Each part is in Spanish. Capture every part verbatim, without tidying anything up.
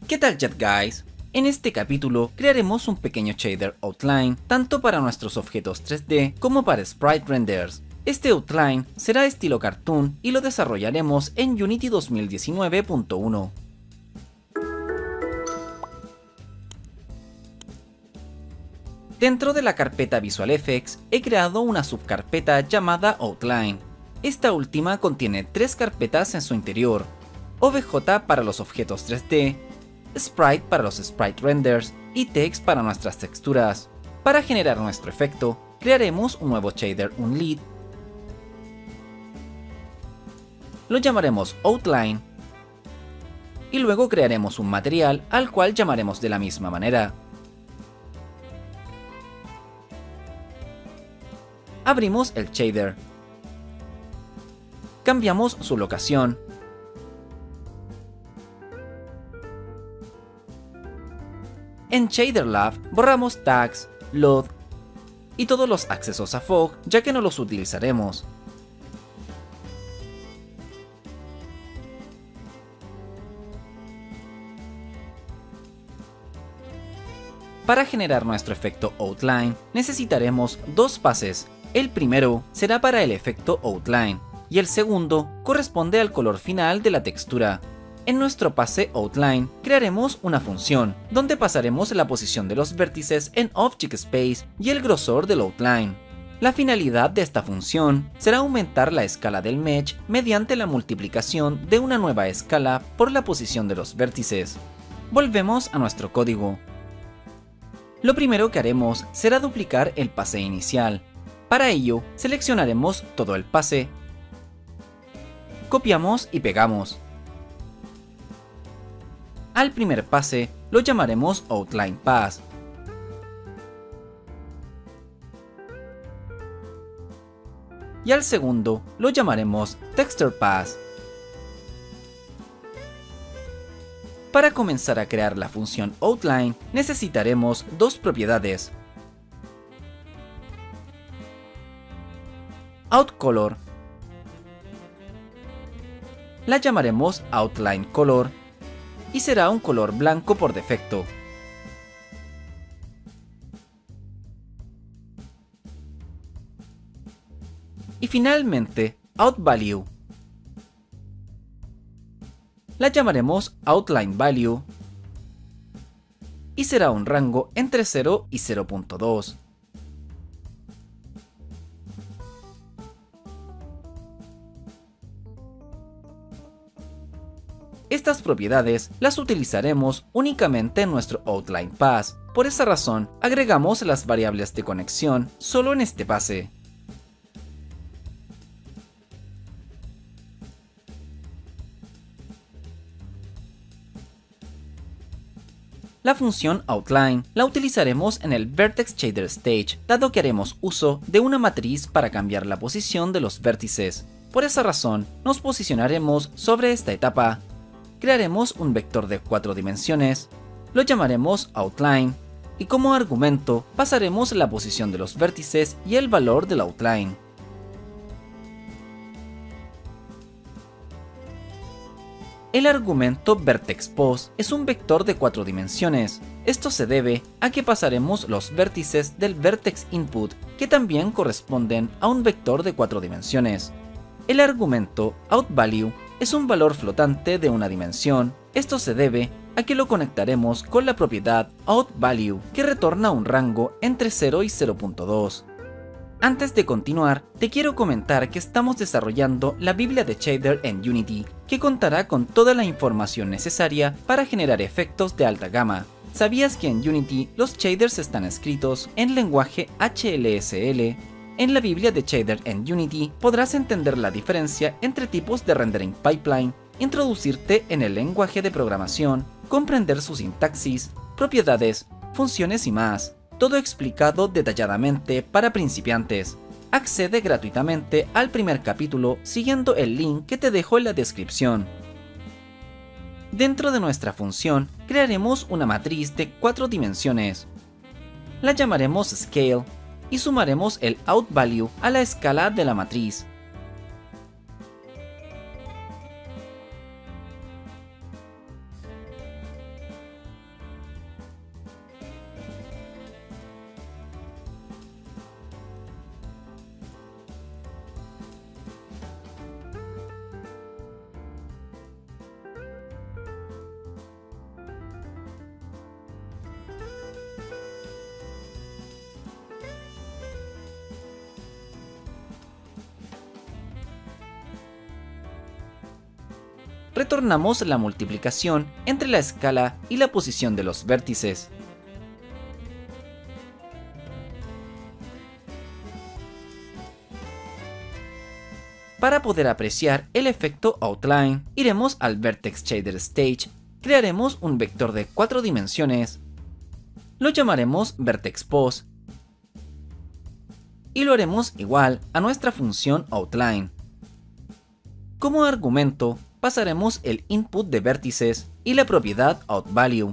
¿Qué tal, chat guys? En este capítulo crearemos un pequeño shader outline tanto para nuestros objetos tres D como para sprite renders. Este outline será estilo cartoon y lo desarrollaremos en Unity dos mil diecinueve punto uno. Dentro de la carpeta Visual Effects he creado una subcarpeta llamada Outline. Esta última contiene tres carpetas en su interior: O B J para los objetos tres D, Sprite para los sprite renders y Text para nuestras texturas. Para generar nuestro efecto, crearemos un nuevo shader Unlit. Lo llamaremos Outline y luego crearemos un material al cual llamaremos de la misma manera. Abrimos el shader. Cambiamos su locación. En Shader Lab borramos tags, load y todos los accesos a fog, ya que no los utilizaremos. Para generar nuestro efecto Outline necesitaremos dos pases. El primero será para el efecto Outline y el segundo corresponde al color final de la textura. En nuestro pase Outline crearemos una función donde pasaremos la posición de los vértices en Object Space y el grosor del Outline. La finalidad de esta función será aumentar la escala del mesh mediante la multiplicación de una nueva escala por la posición de los vértices. Volvemos a nuestro código. Lo primero que haremos será duplicar el pase inicial. Para ello, seleccionaremos todo el pase, copiamos y pegamos. Al primer pase lo llamaremos Outline Pass. Y al segundo lo llamaremos Texture Pass. Para comenzar a crear la función Outline necesitaremos dos propiedades: OutColor. La llamaremos Outline Color y será un color blanco por defecto. Y finalmente OutValue. La llamaremos Outline Value y será un rango entre cero y cero punto dos. Estas propiedades las utilizaremos únicamente en nuestro Outline Pass. Por esa razón, agregamos las variables de conexión solo en este pase. La función Outline la utilizaremos en el Vertex Shader Stage, dado que haremos uso de una matriz para cambiar la posición de los vértices. Por esa razón, nos posicionaremos sobre esta etapa. Crearemos un vector de cuatro dimensiones, lo llamaremos Outline, y como argumento pasaremos la posición de los vértices y el valor del Outline. El argumento VertexPos es un vector de cuatro dimensiones. Esto se debe a que pasaremos los vértices del Vertex Input, que también corresponden a un vector de cuatro dimensiones. El argumento OutValue es un valor flotante de una dimensión. Esto se debe a que lo conectaremos con la propiedad OutValue, que retorna un rango entre cero y cero punto dos. Antes de continuar, te quiero comentar que estamos desarrollando la Biblia de Shader en Unity, que contará con toda la información necesaria para generar efectos de alta gama. ¿Sabías que en Unity los shaders están escritos en lenguaje H L S L? En la Biblia de Shader en Unity podrás entender la diferencia entre tipos de rendering pipeline, introducirte en el lenguaje de programación, comprender su sintaxis, propiedades, funciones y más. Todo explicado detalladamente para principiantes. Accede gratuitamente al primer capítulo siguiendo el link que te dejo en la descripción. Dentro de nuestra función crearemos una matriz de cuatro dimensiones. La llamaremos Scale y sumaremos el OutValue a la escala de la matriz. retornamos la multiplicación entre la escala y la posición de los vértices. Para poder apreciar el efecto Outline, iremos al Vertex Shader Stage, crearemos un vector de cuatro dimensiones, lo llamaremos Vertex Pose, y lo haremos igual a nuestra función Outline. Como argumento, pasaremos el input de vértices y la propiedad OutValue.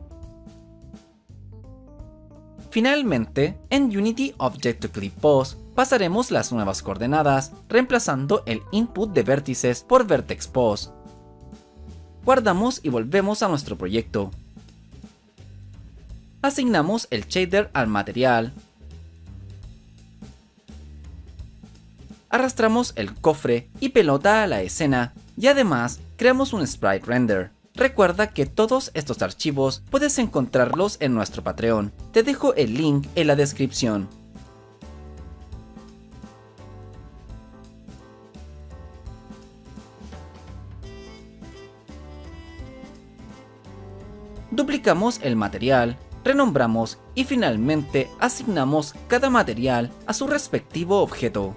Finalmente, en Unity Object to Clip Pose, pasaremos las nuevas coordenadas, reemplazando el input de vértices por Vertex Pose. Guardamos y volvemos a nuestro proyecto. Asignamos el shader al material. Arrastramos el cofre y pelota a la escena, y además creamos un sprite render. Recuerda que todos estos archivos puedes encontrarlos en nuestro Patreon, te dejo el link en la descripción. Duplicamos el material, renombramos y finalmente asignamos cada material a su respectivo objeto.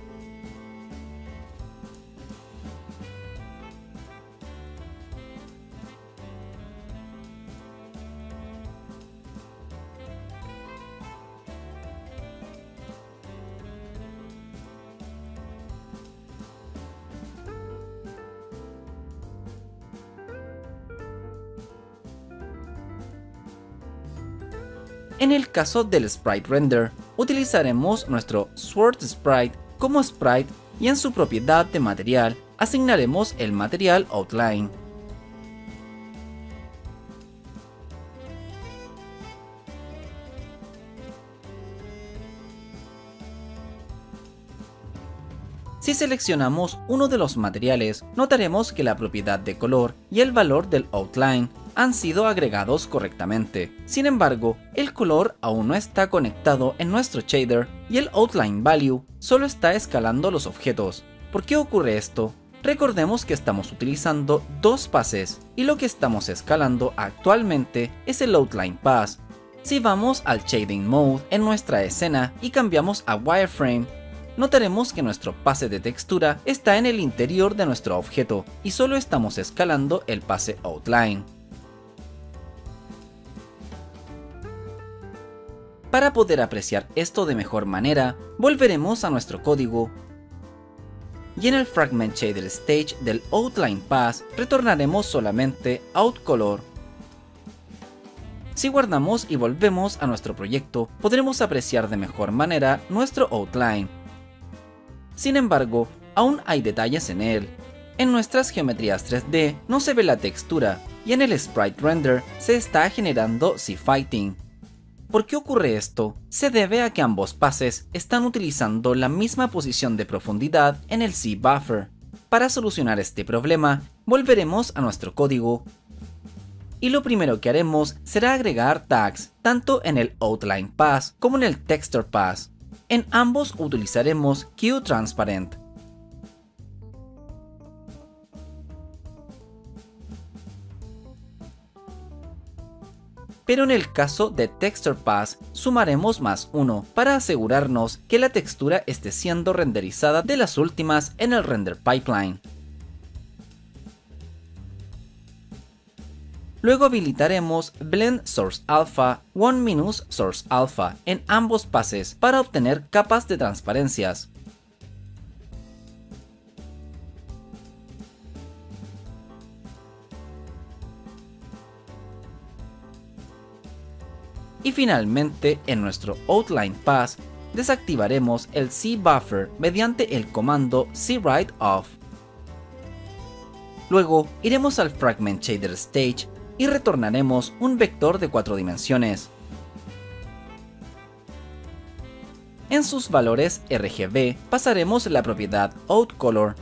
En el caso del Sprite Render, utilizaremos nuestro Sword Sprite como sprite y en su propiedad de material asignaremos el material Outline. Si seleccionamos uno de los materiales, notaremos que la propiedad de color y el valor del Outline han sido agregados correctamente. Sin embargo, el color aún no está conectado en nuestro shader y el Outline Value solo está escalando los objetos. ¿Por qué ocurre esto? Recordemos que estamos utilizando dos pases y lo que estamos escalando actualmente es el Outline Pass. Si vamos al Shading Mode en nuestra escena y cambiamos a Wireframe, notaremos que nuestro pase de textura está en el interior de nuestro objeto y solo estamos escalando el pase Outline. Para poder apreciar esto de mejor manera, volveremos a nuestro código y en el Fragment Shader Stage del Outline Pass retornaremos solamente OutColor. Si guardamos y volvemos a nuestro proyecto, podremos apreciar de mejor manera nuestro Outline. Sin embargo, aún hay detalles en él. En nuestras geometrías tres D no se ve la textura y en el Sprite Render se está generando Z-Fighting. ¿Por qué ocurre esto? Se debe a que ambos pases están utilizando la misma posición de profundidad en el Z-Buffer. Para solucionar este problema, volveremos a nuestro código y lo primero que haremos será agregar tags tanto en el Outline Pass como en el Texture Pass. En ambos utilizaremos QTransparent. Pero en el caso de Texture Pass sumaremos más uno para asegurarnos que la textura esté siendo renderizada de las últimas en el Render Pipeline. Luego habilitaremos Blend Source Alpha uno Source Alpha en ambos pases para obtener capas de transparencias. Y finalmente, en nuestro Outline Pass, desactivaremos el Z-Buffer mediante el comando ZWriteOff. Luego, iremos al Fragment Shader Stage y retornaremos un vector de cuatro dimensiones. En sus valores R G B pasaremos la propiedad OutColor.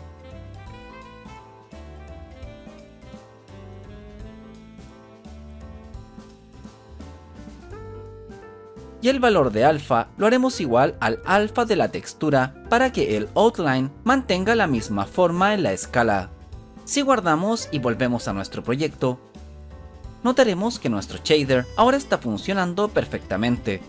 Y el valor de alfa lo haremos igual al alfa de la textura para que el outline mantenga la misma forma en la escala. Si guardamos y volvemos a nuestro proyecto, notaremos que nuestro shader ahora está funcionando perfectamente.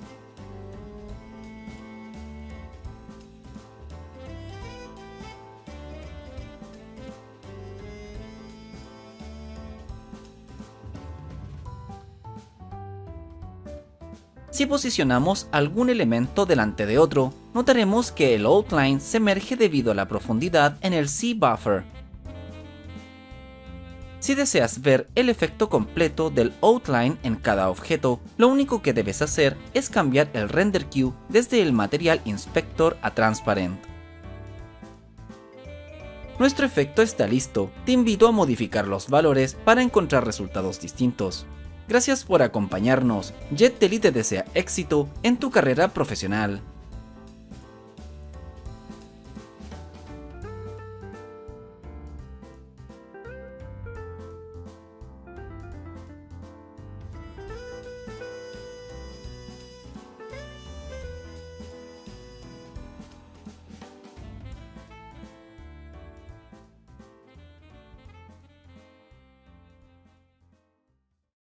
Si posicionamos algún elemento delante de otro, notaremos que el outline se emerge debido a la profundidad en el Z-Buffer. Si deseas ver el efecto completo del outline en cada objeto, lo único que debes hacer es cambiar el render queue desde el Material Inspector a Transparent. Nuestro efecto está listo, te invito a modificar los valores para encontrar resultados distintos. Gracias por acompañarnos, JetDelete te desea éxito en tu carrera profesional.